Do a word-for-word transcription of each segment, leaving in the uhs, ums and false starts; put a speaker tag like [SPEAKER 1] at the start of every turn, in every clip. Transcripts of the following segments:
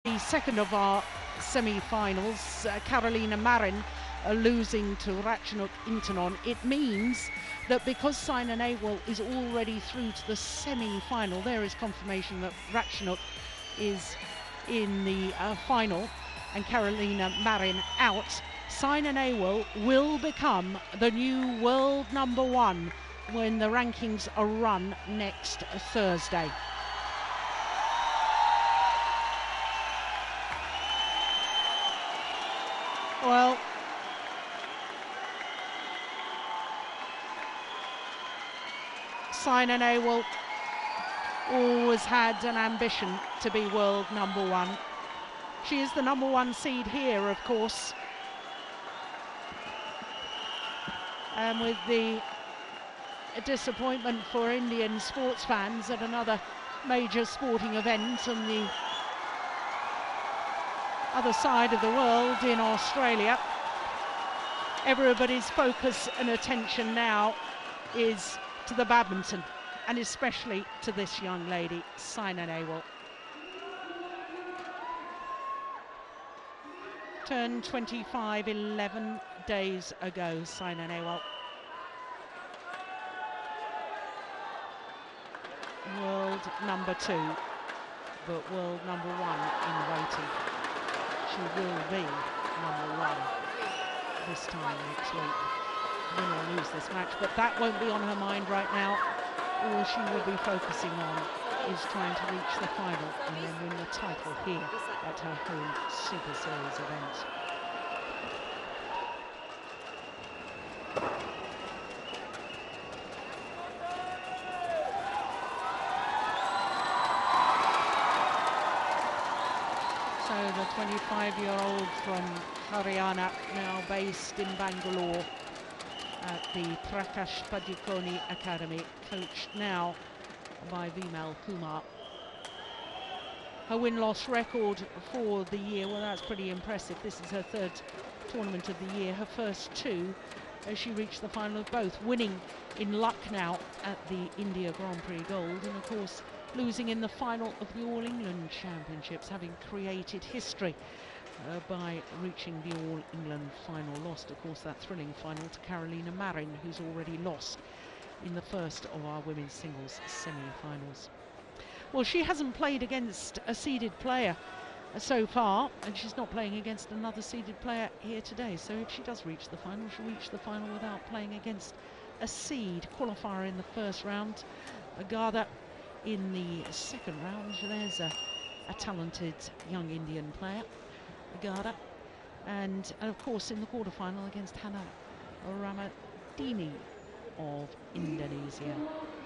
[SPEAKER 1] The second of our semi-finals, uh, Carolina Marin uh, losing to Ratchanok Intanon. It means that because Saina Nehwal is already through to the semi-final, there is confirmation that Ratchanok is in the uh, final and Carolina Marin out. Saina Nehwal will become the new world number one when the rankings are run next Thursday. Well, Saina Nehwal always had an ambition to be world number one. She is the number one seed here, of course. And with the disappointment for Indian sports fans at another major sporting event on the other side of the world in Australia, everybody's focus and attention now is to the badminton, and especially to this young lady, Saina Nehwal. Turned twenty-five eleven days ago, Saina Nehwal. World number two, but world number one in waiting. She will be number one this time next week, win or lose this match, but that won't be on her mind right now. All she will be focusing on is trying to reach the final and then win the title here at her home Super Series event. So the twenty-five-year-old from Haryana, now based in Bangalore at the Prakash Padukone Academy, coached now by Vimal Kumar. Her win-loss record for the year, well, that's pretty impressive. This is her third tournament of the year, her first two as she reached the final of both, winning in Lucknow at the India Grand Prix Gold, and of course losing in the final of the All England Championships, having created history uh, by reaching the All England final. Lost, of course, that thrilling final to Carolina Marin, who's already lost in the first of our women's singles semi-finals. Well, she hasn't played against a seeded player uh, so far, and she's not playing against another seeded player here today. So if she does reach the final, she'll reach the final without playing against a seed qualifier in the first round. Agartha in the second round. There's a, a talented young Indian player, Agartha, and, and of course in the quarterfinal against Hana Ramadini of Indonesia.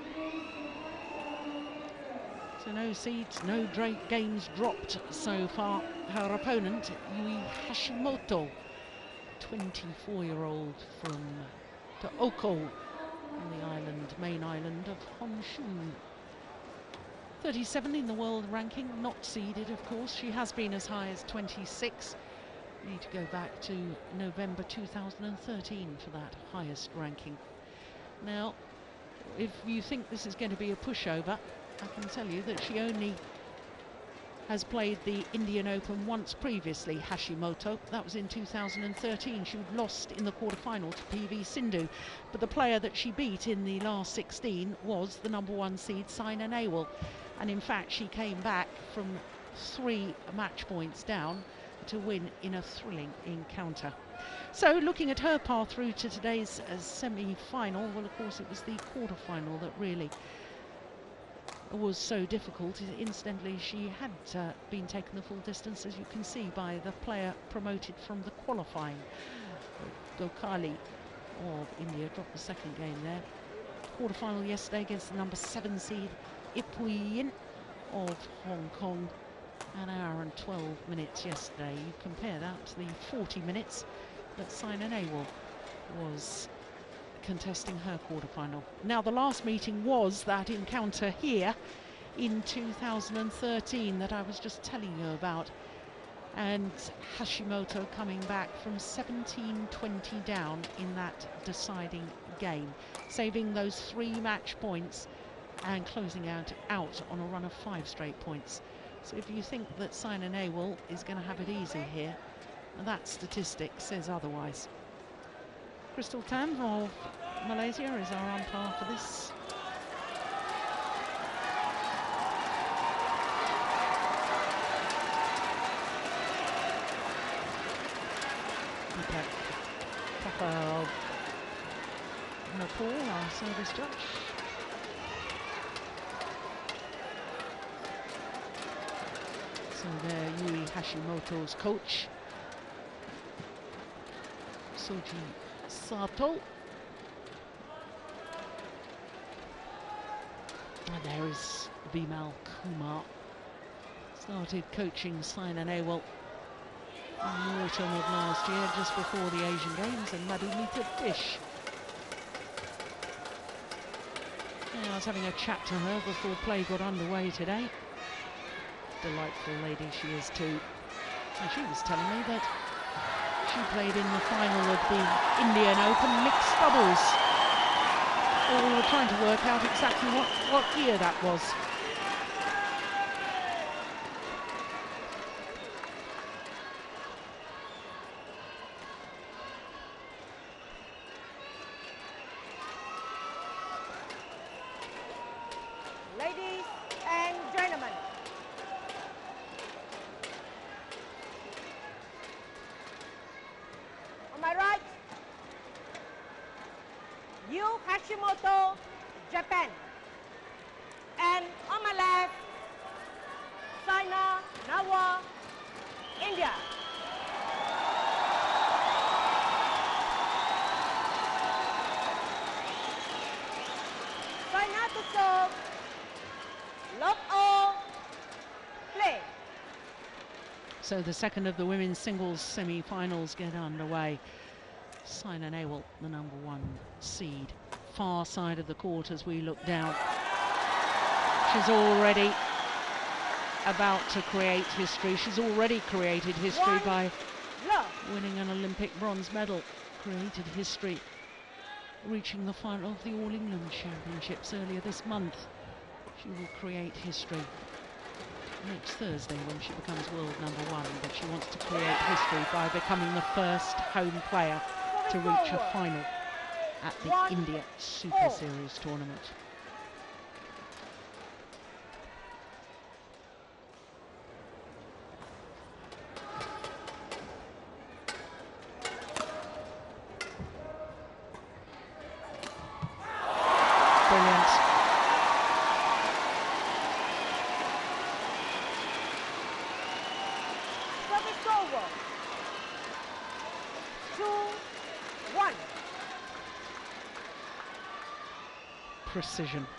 [SPEAKER 1] So no seeds, no games dropped so far. Her opponent, Yui Hashimoto, twenty-four-year-old from Tohoku on the island, main island of Honshu. thirty-seven in the world ranking, not seeded, of course. She has been as high as twenty-six. We need to go back to November two thousand thirteen for that highest ranking. Now, if you think this is going to be a pushover, I can tell you that she only has played the Indian Open once previously, Hashimoto. That was in two thousand thirteen. She lost in the quarterfinal to P V Sindhu. But the player that she beat in the last sixteen was the number one seed, Saina Nehwal. And in fact, she came back from three match points down to win in a thrilling encounter. So looking at her path through to today's uh, semi-final, well, of course, it was the quarter-final that really was so difficult. Incidentally, she had uh, been taken the full distance, as you can see, by the player promoted from the qualifying. Gokhale of India dropped the second game there. Quarter-final yesterday against the number seven seed, Ipui of Hong Kong. An hour and twelve minutes yesterday. You compare that to the forty minutes that Saina Nehwal was contesting her quarterfinal. Now, the last meeting was that encounter here in two thousand thirteen that I was just telling you about, and Hashimoto coming back from seventeen twenty down in that deciding game, saving those three match points and closing out out on a run of five straight points So if you think that Saina Nehwal is going to have it easy here, that statistic says otherwise. Crystal Tan of Malaysia is our umpire for this. Deepak Thapa of Nepal, our service judge. So there, Yui Hashimoto's coach, Soji Sato. And there is Vimal Kumar. Started coaching Saina Nehwal in the autumn of last year, just before the Asian Games, and Madhumita Fish. Yeah, I was having a chat to her before play got underway today. Delightful lady she is too. And she was telling me that she played in the final of the Indian Open mixed doubles. So we were trying to work out exactly what, what year that was.
[SPEAKER 2] Ladies and gentlemen, on my right, Yu Hashimoto, Japan, and on my left, Saina Nehwal, India. Saina to serve. Love all, play.
[SPEAKER 1] So the second of the women's singles semi-finals get underway. Saina Nehwal, the number one seed, far side of the court as we look down. She's already about to create history. She's already created history
[SPEAKER 2] One,
[SPEAKER 1] by
[SPEAKER 2] love.
[SPEAKER 1] winning an Olympic bronze medal. Created history, reaching the final of the All England Championships earlier this month. She will create history next Thursday when she becomes world number one, but she wants to create history by becoming the first home player to reach a final at the
[SPEAKER 2] One,
[SPEAKER 1] India Super
[SPEAKER 2] all.
[SPEAKER 1] Series tournament. Brilliant.
[SPEAKER 2] Service over. Two, one.
[SPEAKER 1] Precision.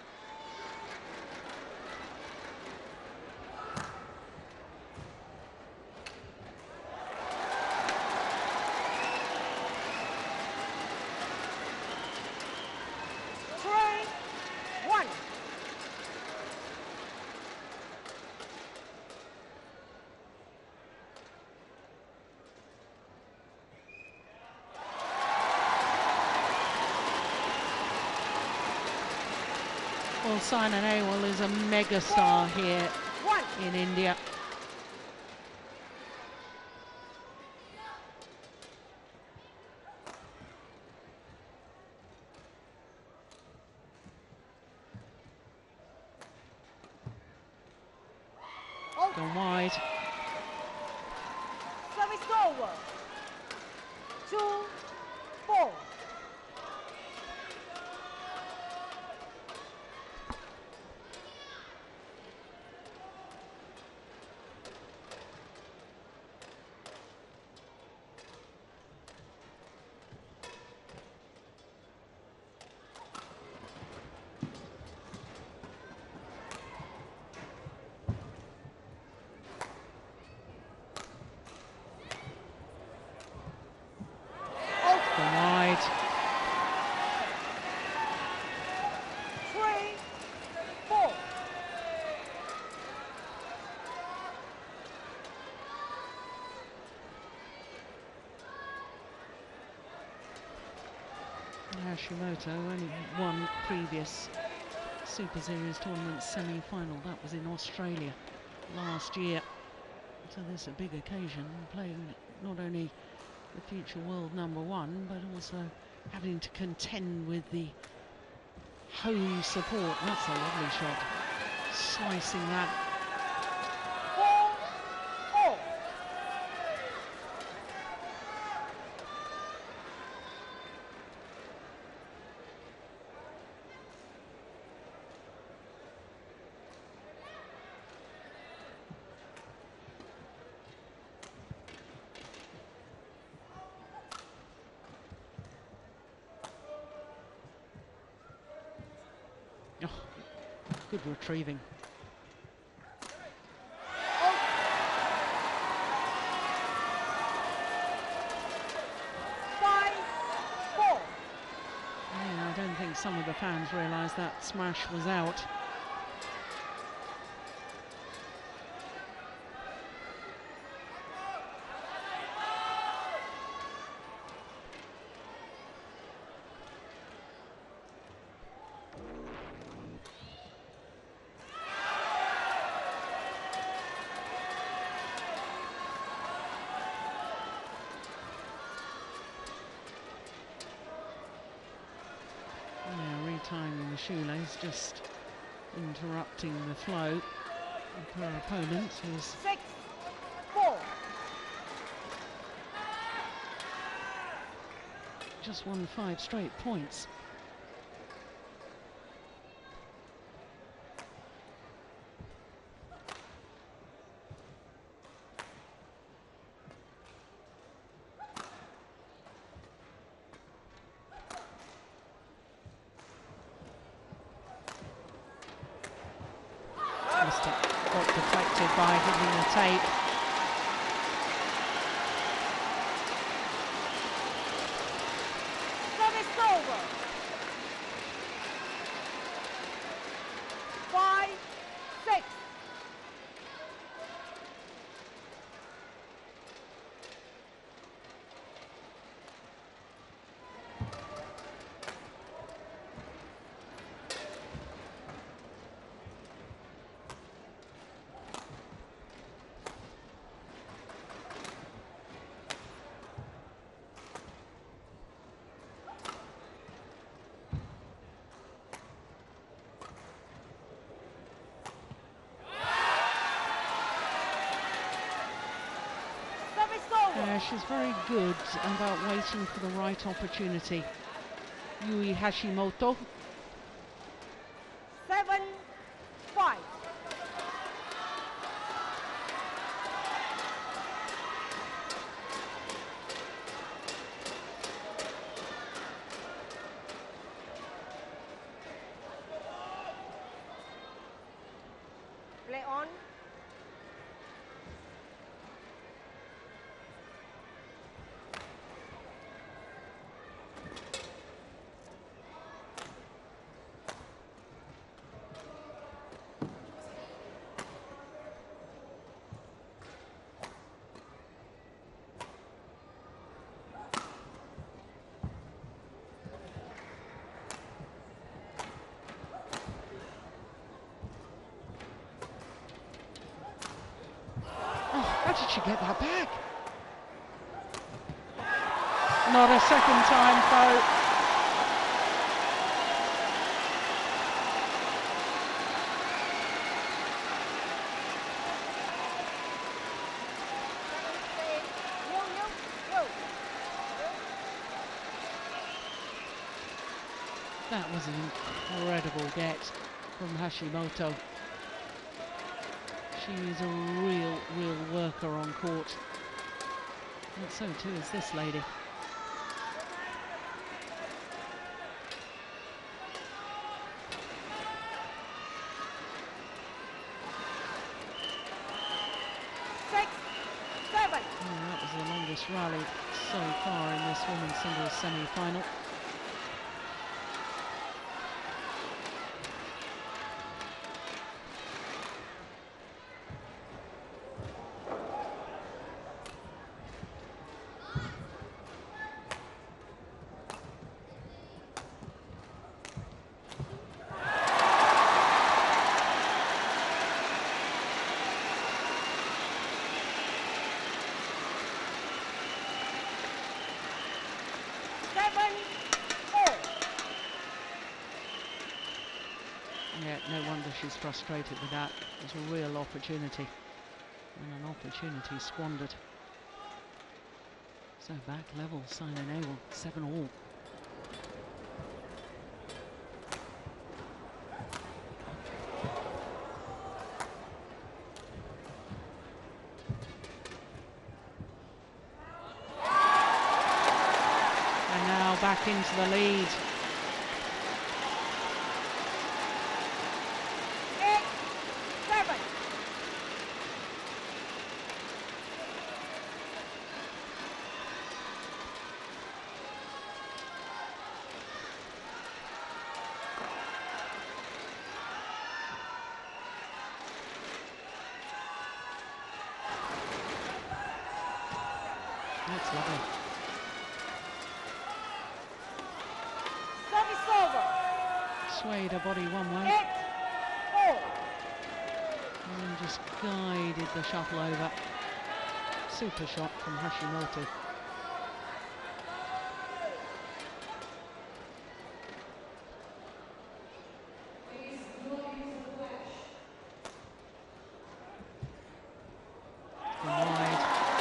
[SPEAKER 2] Three, one.
[SPEAKER 1] Well, Saina Nehwal is a megastar here
[SPEAKER 2] One.
[SPEAKER 1] in India.
[SPEAKER 2] Out.
[SPEAKER 1] Gone wide.
[SPEAKER 2] Service over. Two, four.
[SPEAKER 1] Gone wide.
[SPEAKER 2] Three, four.
[SPEAKER 1] Hashimoto only one previous Super Series tournament semi-final. That was in Australia. last year. So this is a big occasion, playing not only the future world number one, but also having to contend with the home support. That's a lovely shot, slicing that.
[SPEAKER 2] Four, four.
[SPEAKER 1] Oh, good retrieving.
[SPEAKER 2] Five, four.
[SPEAKER 1] Yeah, I don't think some of the fans realised that smash was out. Timing the shoelace, just interrupting the flow of her opponent, who's
[SPEAKER 2] Six, four.
[SPEAKER 1] just won five straight points. Got deflected by hitting the tape.
[SPEAKER 2] Service over. Five, six.
[SPEAKER 1] Uh, she's very good about waiting for the right opportunity. Yui Hashimoto.
[SPEAKER 2] Seven, five. Play on.
[SPEAKER 1] How did she get that back? Not a second time, though. That was an incredible get from Hashimoto. She is a real, real worker on court. And so too is this lady.
[SPEAKER 2] Six, seven.
[SPEAKER 1] Oh, that was the longest rally so far in this women's singles semi-final.
[SPEAKER 2] seven, all.
[SPEAKER 1] Yeah, no wonder she's frustrated with that. It was a real opportunity, and an opportunity squandered. So back level, Saina Nehwal, seven all. And now back into the lead.
[SPEAKER 2] Eight, seven.
[SPEAKER 1] That's lovely.
[SPEAKER 2] Service over.
[SPEAKER 1] Swayed her body one way
[SPEAKER 2] Eight, all.
[SPEAKER 1] and just guided the shuttle over. Super shot from Hashimoto. From wide.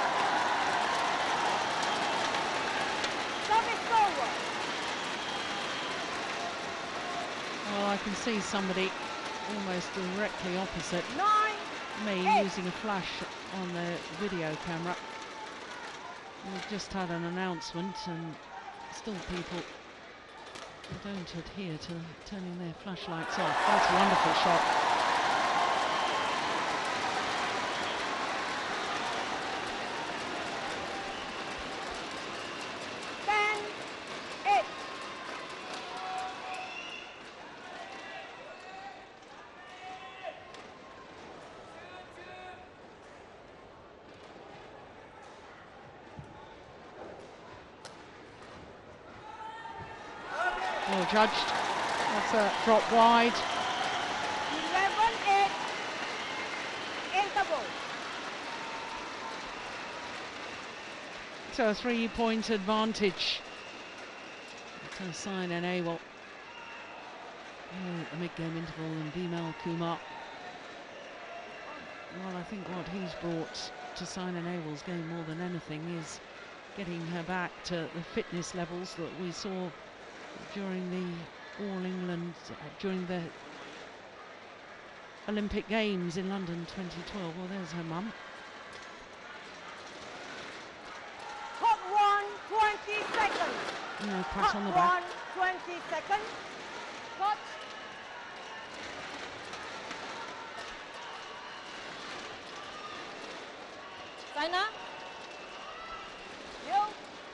[SPEAKER 2] Service over.
[SPEAKER 1] Well, I can see somebody almost directly opposite
[SPEAKER 2] Nine,
[SPEAKER 1] me
[SPEAKER 2] Eight.
[SPEAKER 1] using a flash on the video camera. We've just had an announcement, and still people don't adhere to turning their flashlights off. That's a wonderful shot.
[SPEAKER 2] ten, eight.
[SPEAKER 1] Well judged. That's a drop wide.
[SPEAKER 2] eleven, eight. Interval.
[SPEAKER 1] So a three-point advantage to Saina Nehwal. Uh, the mid-game interval, and Bimal Kumar. Well, I think what he's brought to Saina Nehwal's game more than anything is getting her back to the fitness levels that we saw during the All England, uh, during the Olympic Games in London twenty twelve. Well, there's her mum.
[SPEAKER 2] Hot one, twenty seconds.
[SPEAKER 1] No, pat on the
[SPEAKER 2] Hot
[SPEAKER 1] back.
[SPEAKER 2] one, twenty seconds. Hot. Saina. You.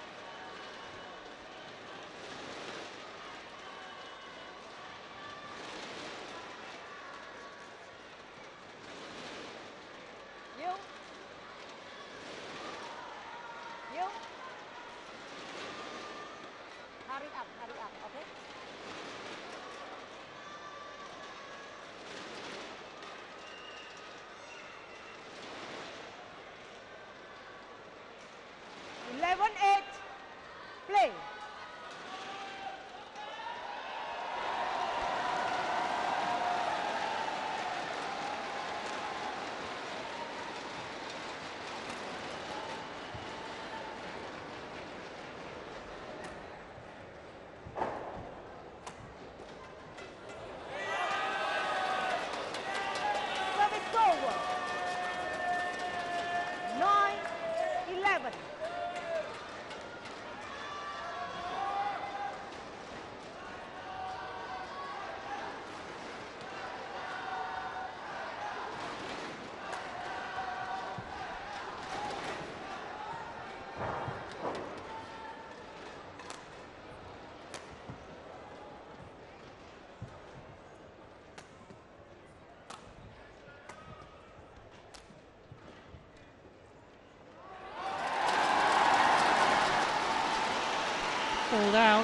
[SPEAKER 2] You. You. Hurry up, hurry up, okay? eleven, eight. Play. Service over. nine, eleven.
[SPEAKER 1] Pulled out.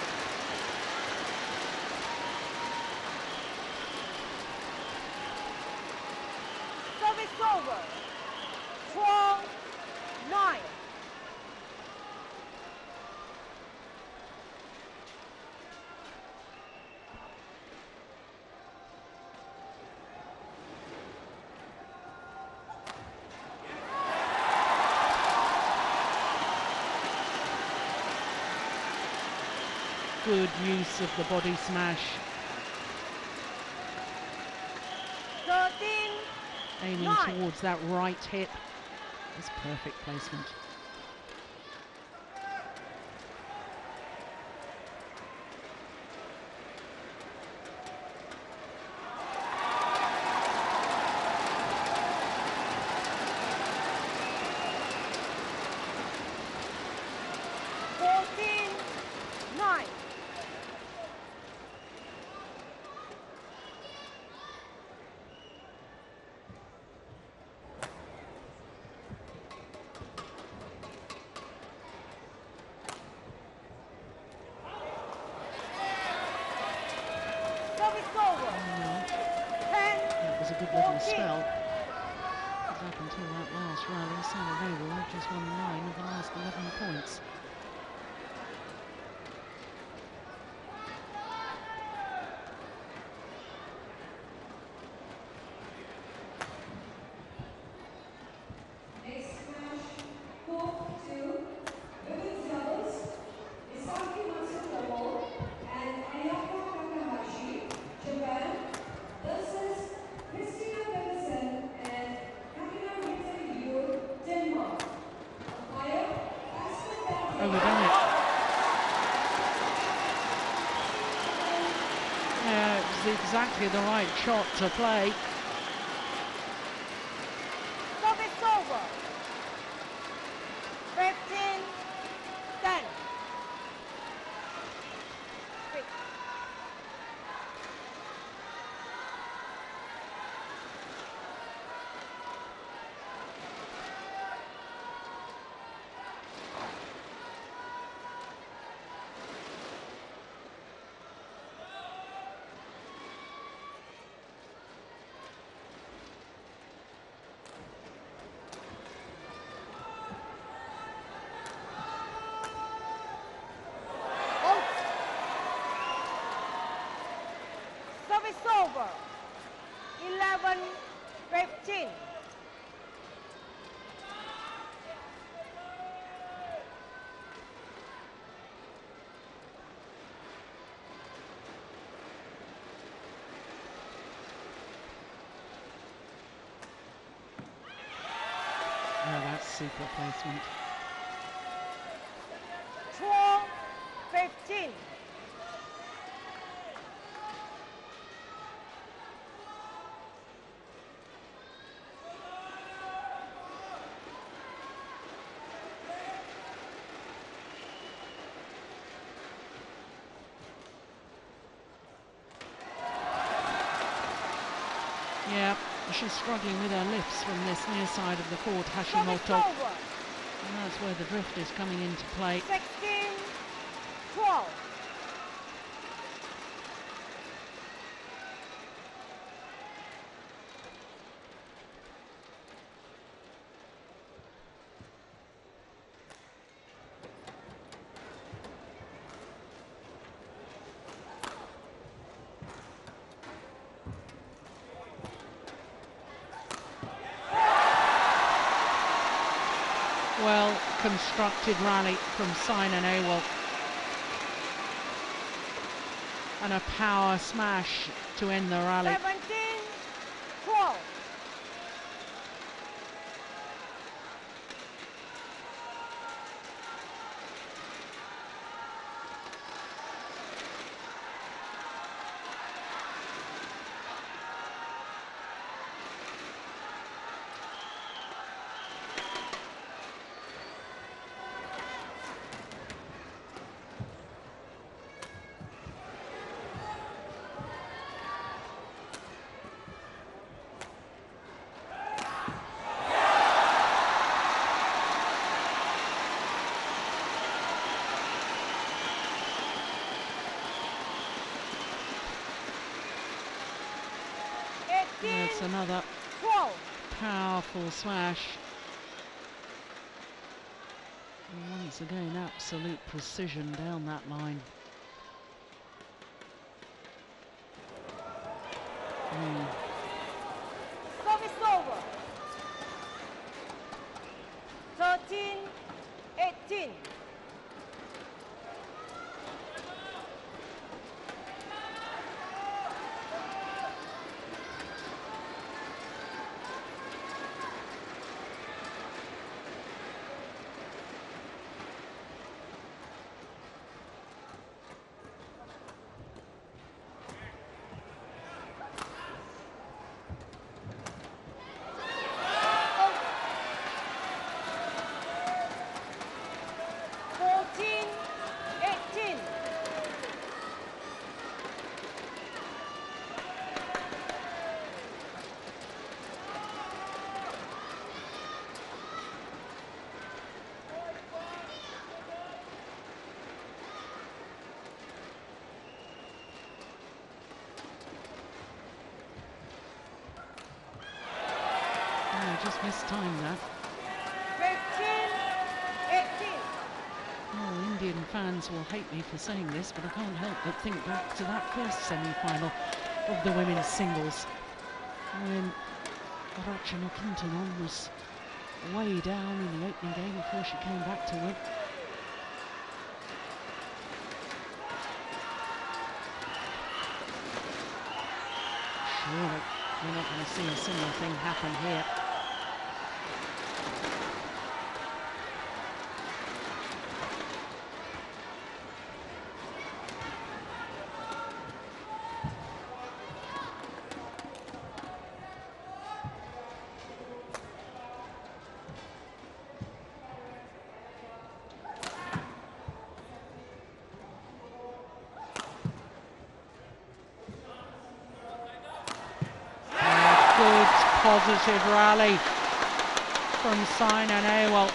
[SPEAKER 2] Service over. twelve, nine.
[SPEAKER 1] good use of the body smash.
[SPEAKER 2] thirteen,
[SPEAKER 1] Aiming
[SPEAKER 2] nine.
[SPEAKER 1] towards that right hip. That's perfect placement.
[SPEAKER 2] fourteen, nine. Service over. ten,
[SPEAKER 1] That was a good little
[SPEAKER 2] fourteen.
[SPEAKER 1] spell. Up until that last rally, Sana Newell had just won nine of the last eleven points.
[SPEAKER 3] Next match, Cork two, women's doubles, Misaki Matsumoto and Ayaka Takahashi, Japan, versus Christina Pedersen and Kamina Rita-Yu, Denmark. Umpire, Pascal Bartley.
[SPEAKER 1] Overdone it. Yeah, it was exactly the right shot to play.
[SPEAKER 2] Service over. fifteen, ten. Quick. Out. Service over. eleven, fifteen.
[SPEAKER 1] Oh, that's super placement.
[SPEAKER 2] twelve, fifteen.
[SPEAKER 1] Yeah, she's struggling with her lifts from this near side of the court,
[SPEAKER 2] Service
[SPEAKER 1] Hashimoto.
[SPEAKER 2] over.
[SPEAKER 1] And that's where the drift is coming into play.
[SPEAKER 2] sixteen, twelve.
[SPEAKER 1] Well constructed rally from Sina Newell. And a power smash to end the rally.
[SPEAKER 2] seventeen, twelve.
[SPEAKER 1] That's another
[SPEAKER 2] twelve.
[SPEAKER 1] powerful smash. And once again, absolute precision down that line. Mm.
[SPEAKER 2] Service over. thirteen, eighteen.
[SPEAKER 1] just mistimed that.
[SPEAKER 2] fifteen, eighteen.
[SPEAKER 1] Oh, Indian fans will hate me for saying this, but I can't help but think back to that first semi-final of the women's singles, when Rachana Kintanon was way down in the opening game before she came back to win. Surely we're not going to see a similar thing happen here. Positive rally from Saina Nehwal.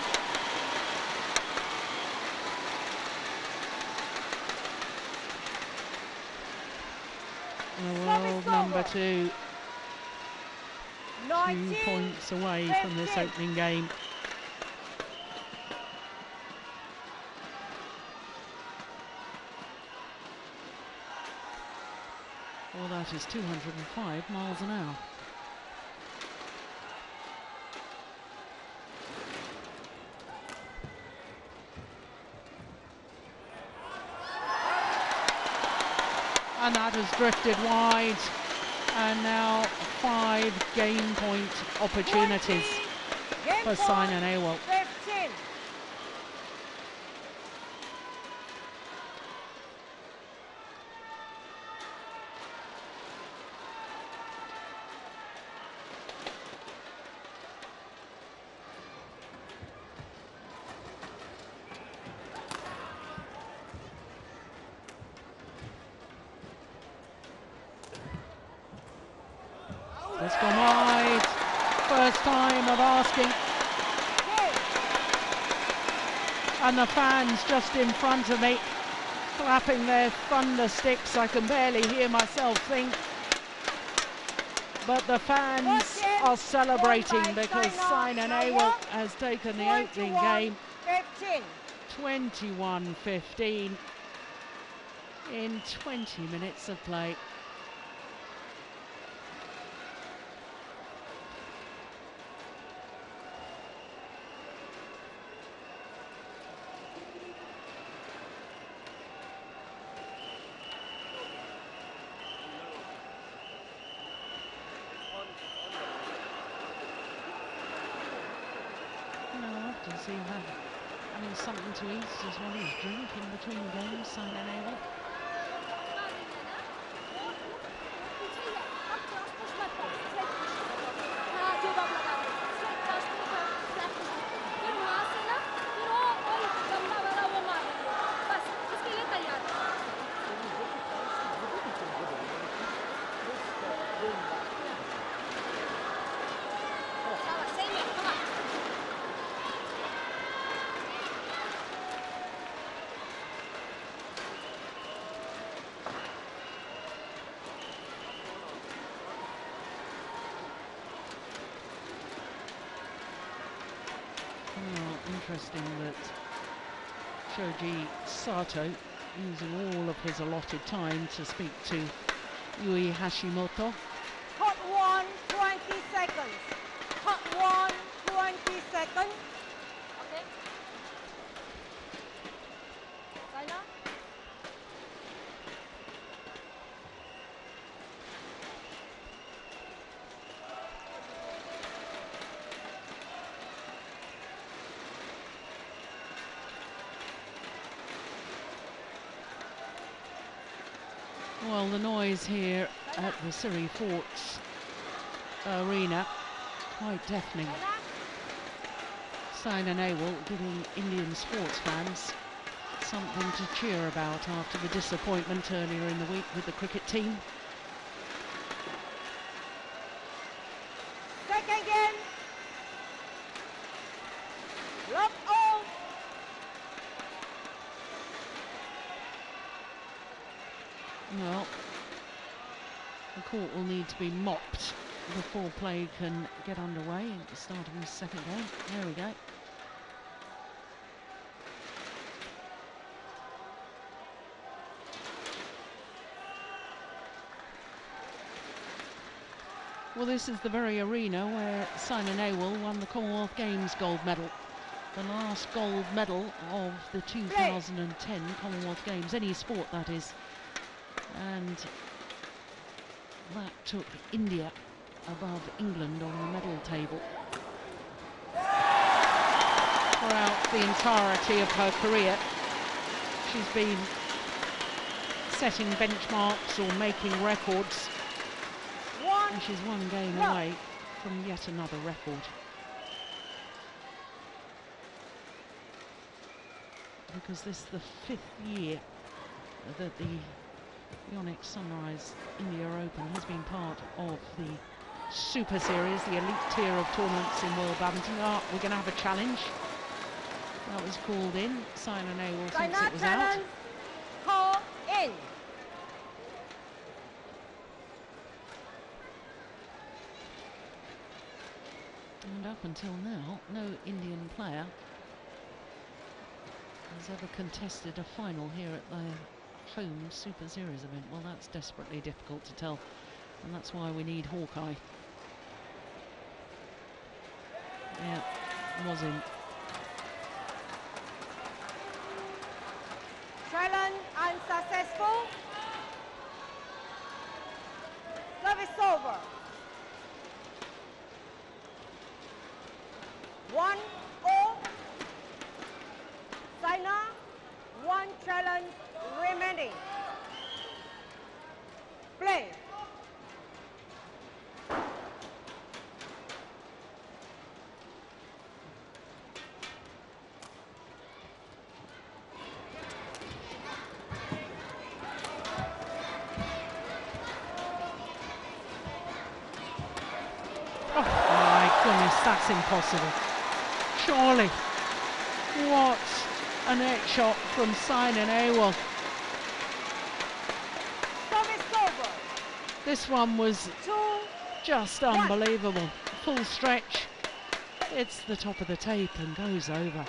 [SPEAKER 1] The world number two, two points away from this opening game. Well, that is two hundred five miles an hour. And that has drifted wide, and now five game point opportunities for Saina Nehwal.
[SPEAKER 2] fifteen.
[SPEAKER 1] It's gone wide. First time of asking. And the fans just in front of me clapping their thunder sticks. I can barely hear myself think. But the fans are celebrating because Saina Nehwal has taken the opening game twenty-one fifteen in twenty minutes of play. See her having something to eat as well as drink in between games, Saina Nehwal. Interesting that Shoji Sato, using all of his allotted time to speak to Yui Hashimoto.
[SPEAKER 2] Hot one, twenty seconds. Hot one, twenty seconds. Okay. Saina?
[SPEAKER 1] Well, the noise here at the Siri Forts Arena, quite deafening. Saina Nehwal giving Indian sports fans something to cheer about after the disappointment earlier in the week with the cricket team.
[SPEAKER 2] Second game. Lock on.
[SPEAKER 1] Well, the court will need to be mopped before play can get underway at the start of his second game. There we go. Well, this is the very arena where Saina Nehwal won the Commonwealth Games gold medal. The last gold medal of the two thousand ten Commonwealth Games, any sport that is. And that took India above England on the medal table. Throughout the entirety of her career, she's been setting benchmarks or making records. And she's one game away from yet another record. Because this is the fifth year that the Yonex Sunrise India Open has been part of the Super Series, the elite tier of tournaments in World Badminton. Oh, we're going to have a challenge. That was called in. Saina Nehwal thinks it was out.
[SPEAKER 2] Call in.
[SPEAKER 1] And up until now, no Indian player has ever contested a final here at the home Super Series event. Well, that's desperately difficult to tell, and that's why we need Hawkeye. Yeah, was in.
[SPEAKER 2] Challenge unsuccessful. Service over. One all. Saina, one challenge remaining. Play.
[SPEAKER 1] Oh my goodness, that's impossible. Surely. What a net shot from Saina Nehwal. This one was
[SPEAKER 2] Two,
[SPEAKER 1] just unbelievable. Full stretch. It's the top of the tape and goes over.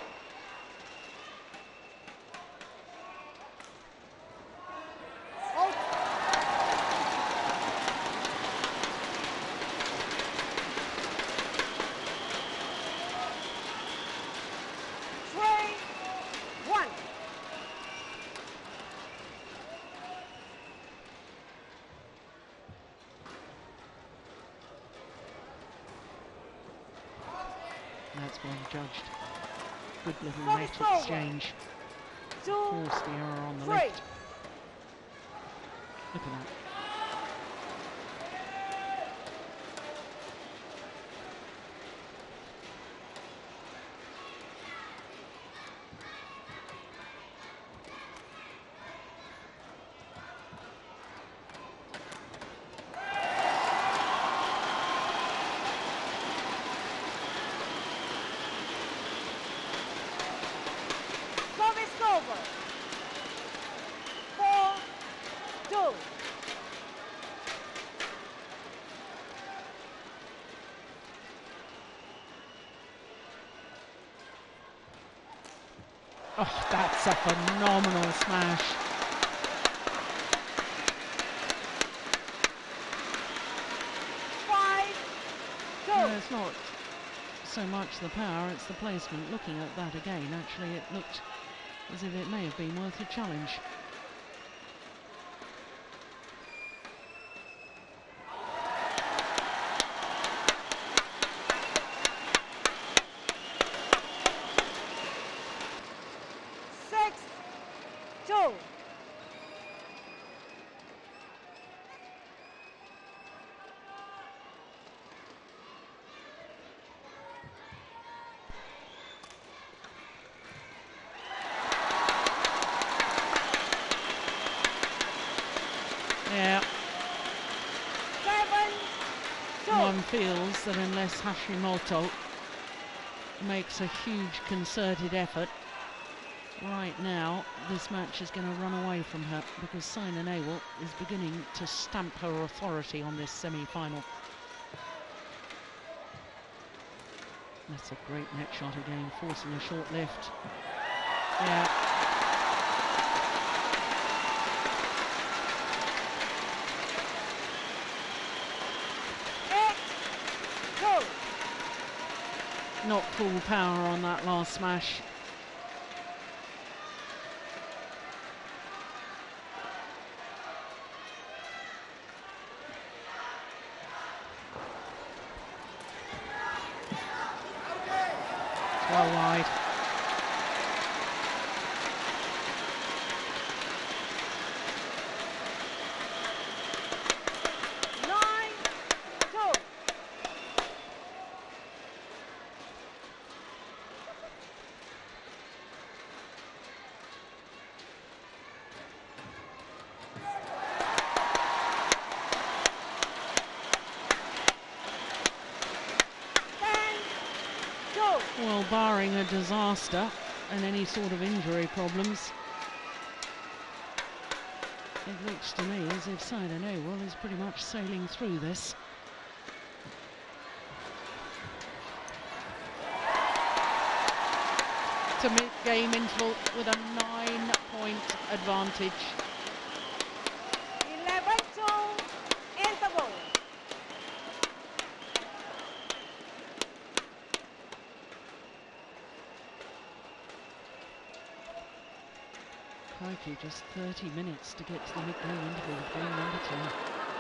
[SPEAKER 1] That's well judged. Good little net exchange. Forced the error on the left. Look at that.
[SPEAKER 2] Four, two.
[SPEAKER 1] Oh, that's a phenomenal smash.
[SPEAKER 2] Five, two.
[SPEAKER 1] No, it's not so much the power, it's the placement. Looking at that again, actually, it looked as if it may have been worth a challenge.
[SPEAKER 2] Six, two.
[SPEAKER 1] Yeah.
[SPEAKER 2] Seven, two.
[SPEAKER 1] One feels that unless Hashimoto makes a huge concerted effort right now, this match is going to run away from her, because Saina Nehwal is beginning to stamp her authority on this semi-final. That's a great net shot again, forcing a short lift. Yeah.
[SPEAKER 2] Eight, two.
[SPEAKER 1] Not full power on that last smash. Well wide.
[SPEAKER 2] Nine, two. Ten, two.
[SPEAKER 1] Well, barring a disaster and any sort of injury problems, it looks to me as if Saina Nehwal is pretty much sailing through this. To mid-game interval with a nine-point advantage.
[SPEAKER 2] Eleven, two. Interval.
[SPEAKER 1] Crikey, just thirty minutes to get to the mid-game interval of game number two.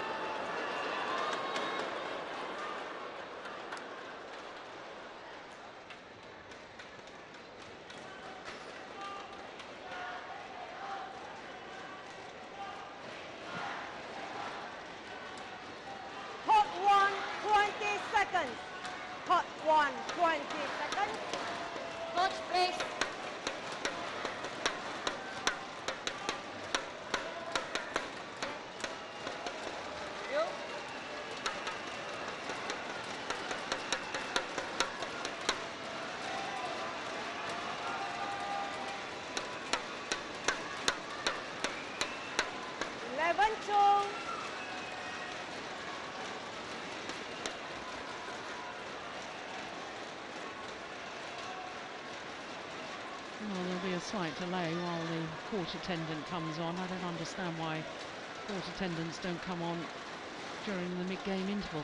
[SPEAKER 2] Hot one, twenty seconds. Hot one, twenty seconds. Coach, please. You. Eleven, two.
[SPEAKER 1] Well, there'll be a slight delay while the court attendant comes on. I don't understand why court attendants don't come on during the mid-game interval.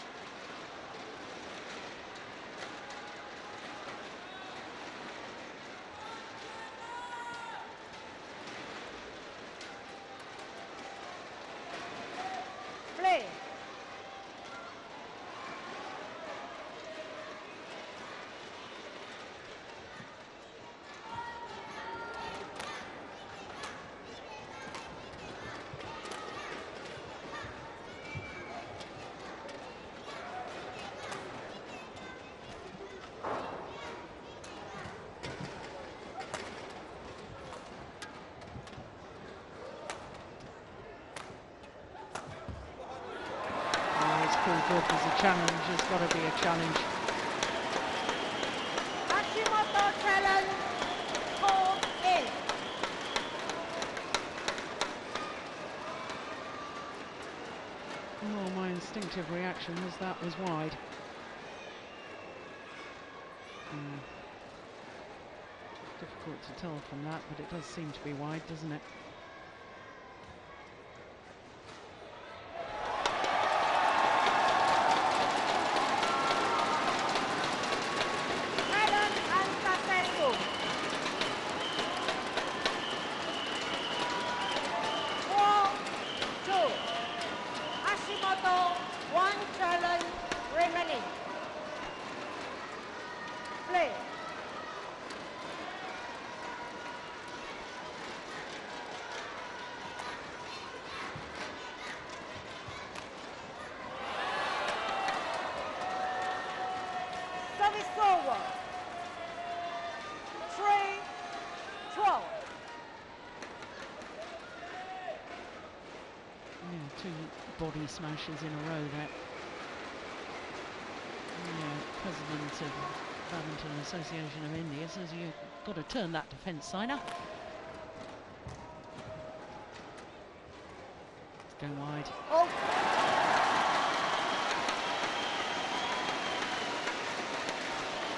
[SPEAKER 2] Play.
[SPEAKER 1] Oh, it's called good as a challenge. There's got to be a challenge.
[SPEAKER 2] Hashimoto challenge. Four in.
[SPEAKER 1] Well, my instinctive reaction was that was wide. Hmm. Difficult to tell from that, but it does seem to be wide, doesn't it?
[SPEAKER 2] Helen and Tateru. Four, two. Hashimoto, one challenge remaining. Play. Service over. Three, twelve.
[SPEAKER 1] Yeah, two body smashes in a row there. Yeah, President of Badminton Association of India says you've got to turn that defence, Saina. It's going wide.
[SPEAKER 2] Oh.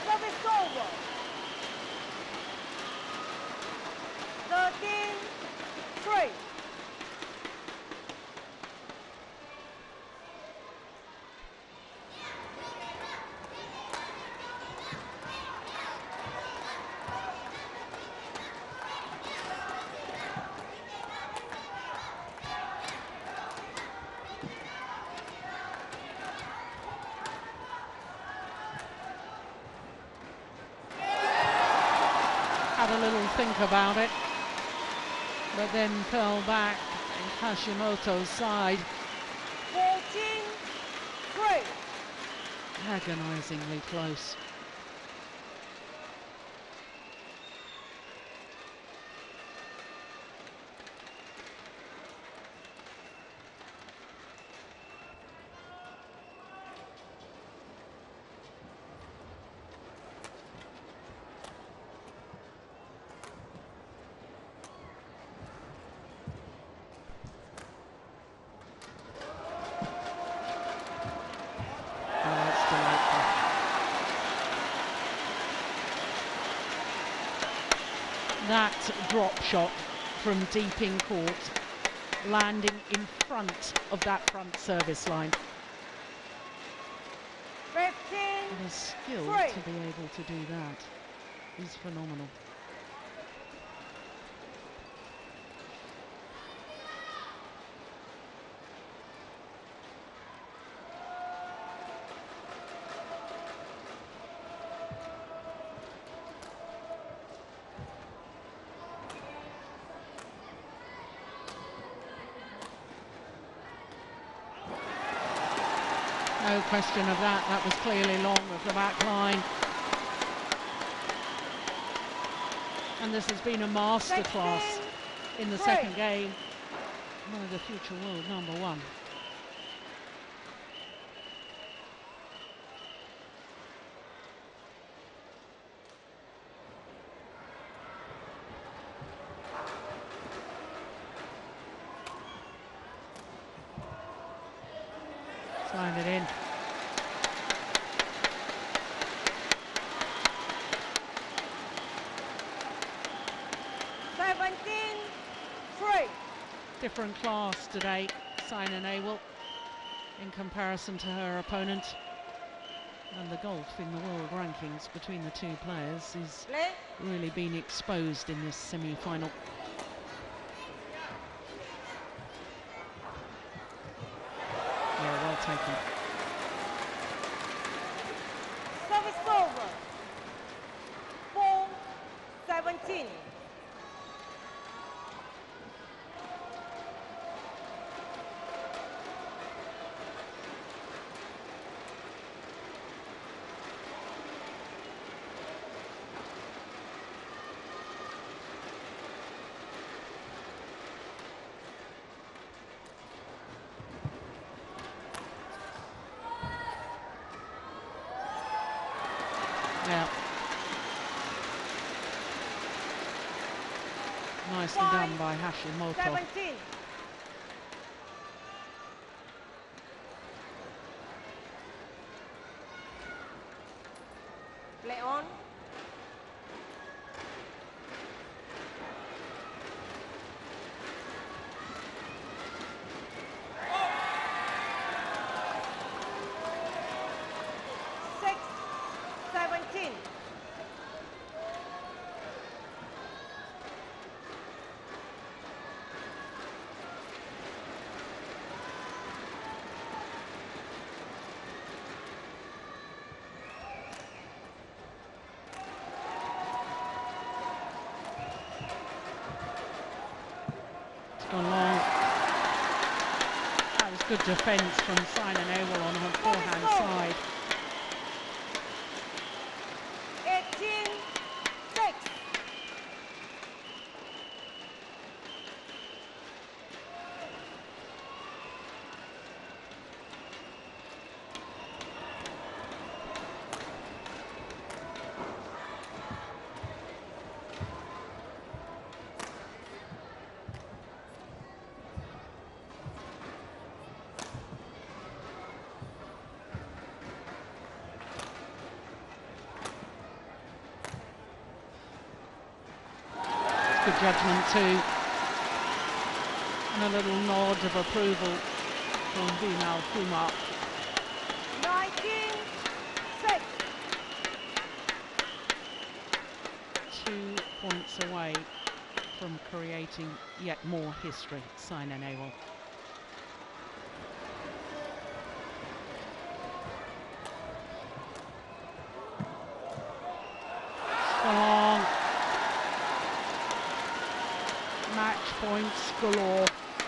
[SPEAKER 1] had a little think about it, but then fell back in Hashimoto's side.
[SPEAKER 2] fourteen three.
[SPEAKER 1] Agonizingly close. That drop shot from deep in court, landing in front of that front service line.
[SPEAKER 2] fifteen
[SPEAKER 1] And the skill
[SPEAKER 2] three.
[SPEAKER 1] to be able to do that is phenomenal. No question of that, that was clearly long of the back line. And this has been a masterclass in the second game. One of the future world number one. Slide it in.
[SPEAKER 2] seventeen three.
[SPEAKER 1] Different class today, Saina Nehwal, in comparison to her opponent. And the gulf in the world rankings between the two players is
[SPEAKER 2] Play.
[SPEAKER 1] really been exposed in this semi-final. Yeah, well taken.
[SPEAKER 2] Service over. four seventeen.
[SPEAKER 1] Yeah. Nicely done by Hashimoto.
[SPEAKER 2] seventeen. Play on. six seventeen.
[SPEAKER 1] It's gone long. That was good defence from Saina Nehwal on her forehand side.
[SPEAKER 2] eighteen six.
[SPEAKER 1] Good judgment too. And a little nod of approval from Vimal Kumar.
[SPEAKER 2] nineteen six.
[SPEAKER 1] Two points away from creating yet more history, Saina Nehwal. So long. match points galore.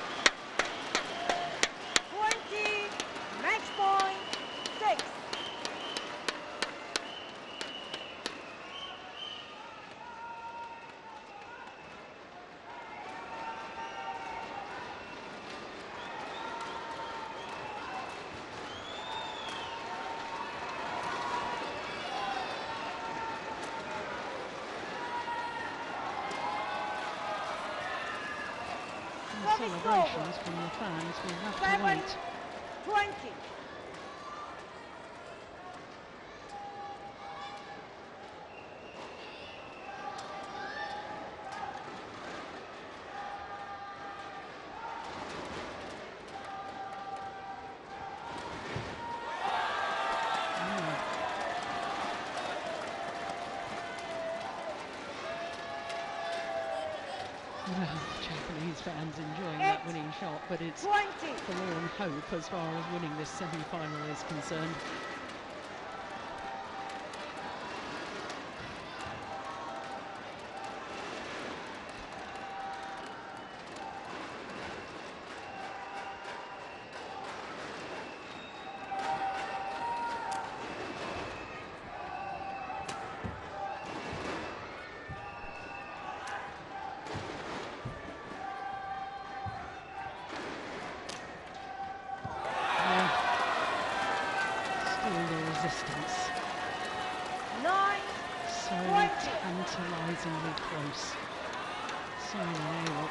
[SPEAKER 2] twenty, match point, six.
[SPEAKER 1] And celebrations from the fans will have to
[SPEAKER 2] Seven,
[SPEAKER 1] wait.
[SPEAKER 2] twenty.
[SPEAKER 1] Well, Japanese fans enjoying that
[SPEAKER 2] Eight.
[SPEAKER 1] winning shot, but it's
[SPEAKER 2] twenty.
[SPEAKER 1] forlorn hope as far as winning this semi-final is concerned. Yeah. Still the resistance.
[SPEAKER 2] Nine,
[SPEAKER 1] So
[SPEAKER 2] twenty.
[SPEAKER 1] tantalisingly close. Simon Awell.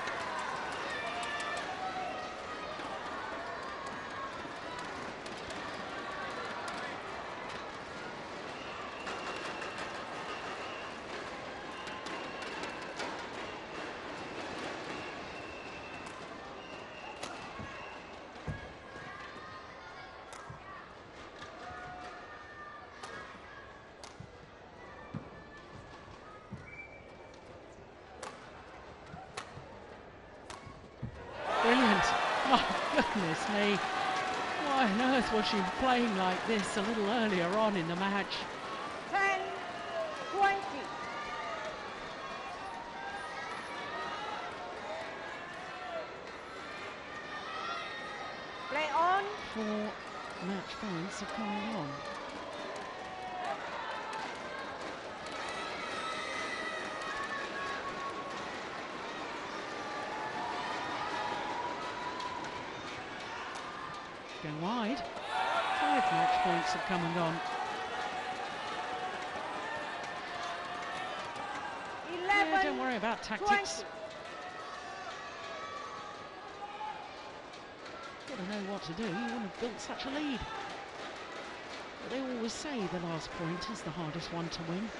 [SPEAKER 1] Brilliant. My goodness me. Why on earth was she playing like this a little earlier on in the match?
[SPEAKER 2] ten, twenty. Play on.
[SPEAKER 1] Four match points are coming on. Going wide. Five match points have come and gone.
[SPEAKER 2] eleven,
[SPEAKER 1] Yeah, don't worry about tactics.
[SPEAKER 2] twenty.
[SPEAKER 1] Got to know what to do. You wouldn't have built such a lead. But they always say the last point is the hardest one to win.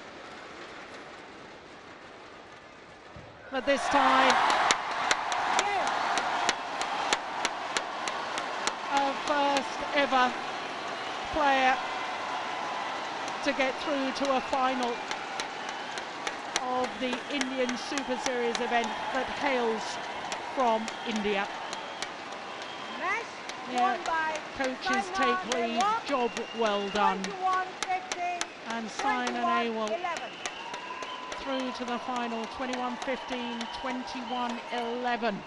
[SPEAKER 1] But this time,
[SPEAKER 2] Game.
[SPEAKER 1] a first ever player to get through to a final of the Indian Super Series event that hails from India.
[SPEAKER 2] Match
[SPEAKER 1] Yeah,
[SPEAKER 2] won by
[SPEAKER 1] Coaches
[SPEAKER 2] Saina
[SPEAKER 1] take lead,
[SPEAKER 2] Nehwal,
[SPEAKER 1] job well done.
[SPEAKER 2] twenty-one fifteen,
[SPEAKER 1] And Simon
[SPEAKER 2] twenty-one
[SPEAKER 1] Awell
[SPEAKER 2] eleven.
[SPEAKER 1] through to the final, twenty-one fifteen, twenty-one eleven.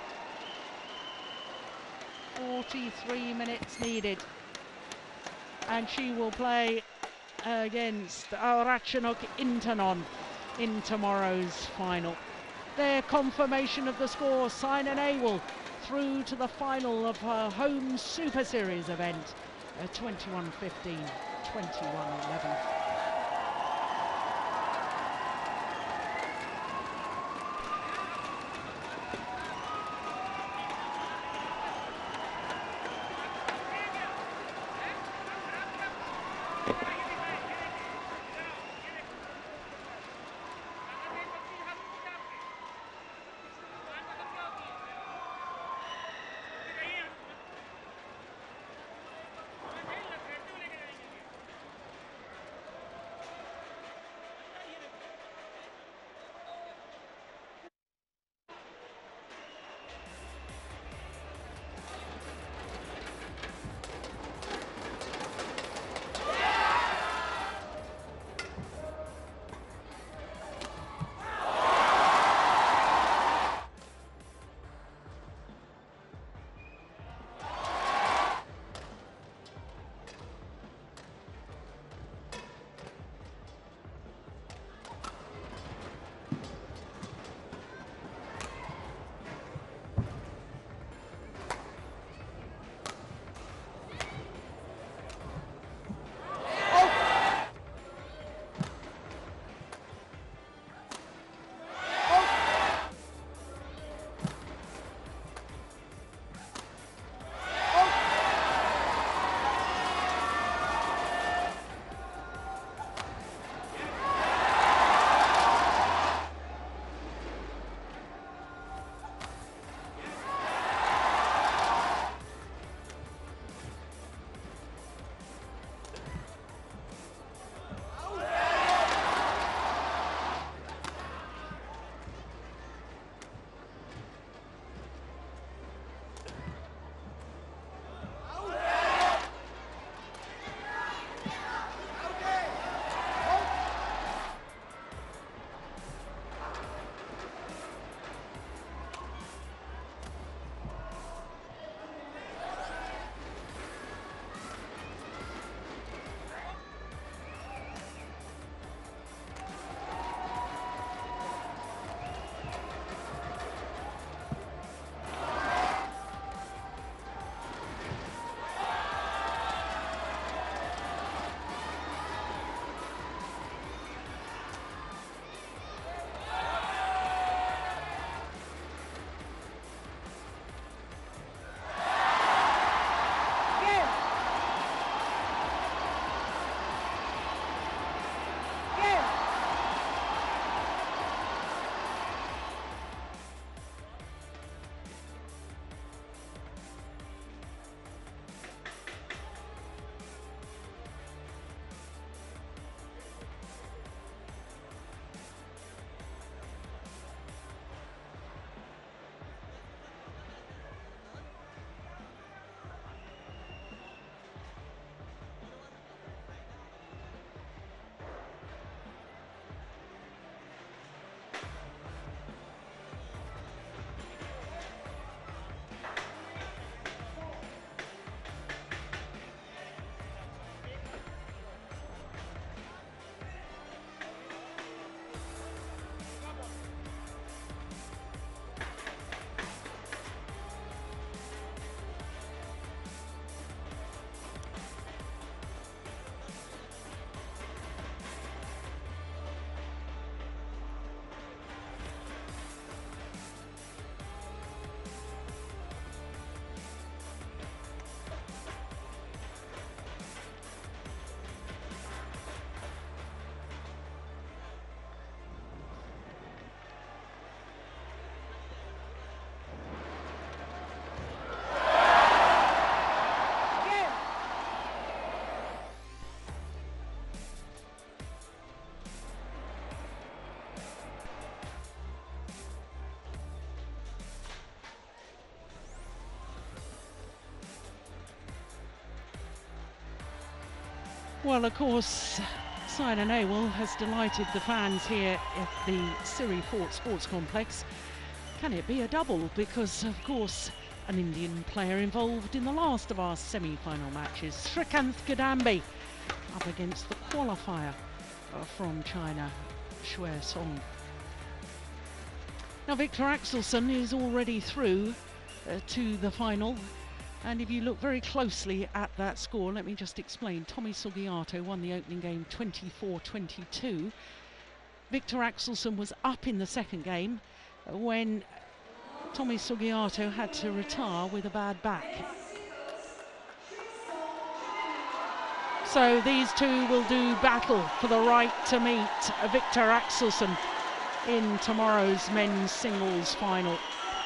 [SPEAKER 1] forty-three minutes needed. And she will play against Ratchanok Intanon in tomorrow's final. Their confirmation of the score, Saina Nehwal through to the final of her home Super Series event, uh, twenty-one fifteen, twenty-one eleven. Well, of course, Saina Nehwal has delighted the fans here at the Siri Fort Sports Complex. Can it be a double? Because, of course, an Indian player involved in the last of our semi-final matches, Srikanth Kadambi, up against the qualifier uh, from China, Xue Song. Now, Viktor Axelsen is already through uh, to the final. And if you look very closely at that score, let me just explain. Tommy Sugiarto won the opening game twenty-four twenty-two. Viktor Axelsen was up in the second game when Tommy Sugiarto had to retire with a bad back. So these two will do battle for the right to meet Viktor Axelsen in tomorrow's men's singles final.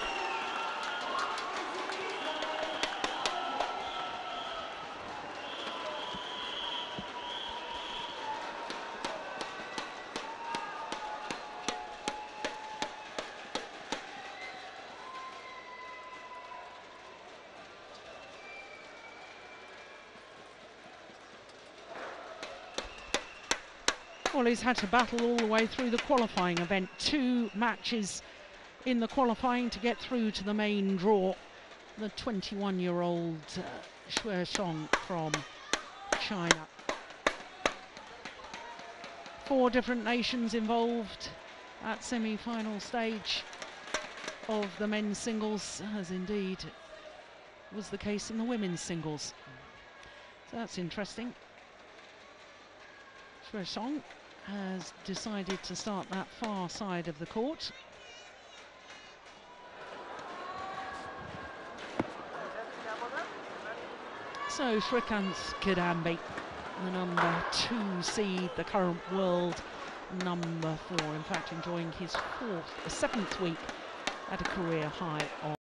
[SPEAKER 1] Well, he's had to battle all the way through the qualifying event. Two matches in the qualifying to get through to the main draw. The twenty-one-year-old uh, Xue Song from China. Four different nations involved at semi-final stage of the men's singles, as indeed was the case in the women's singles. So that's interesting. Xue Song has decided to start that far side of the court. So Srikanth Kadambi, the number two seed, the current world number four, in fact enjoying his fourth, seventh week at a career high on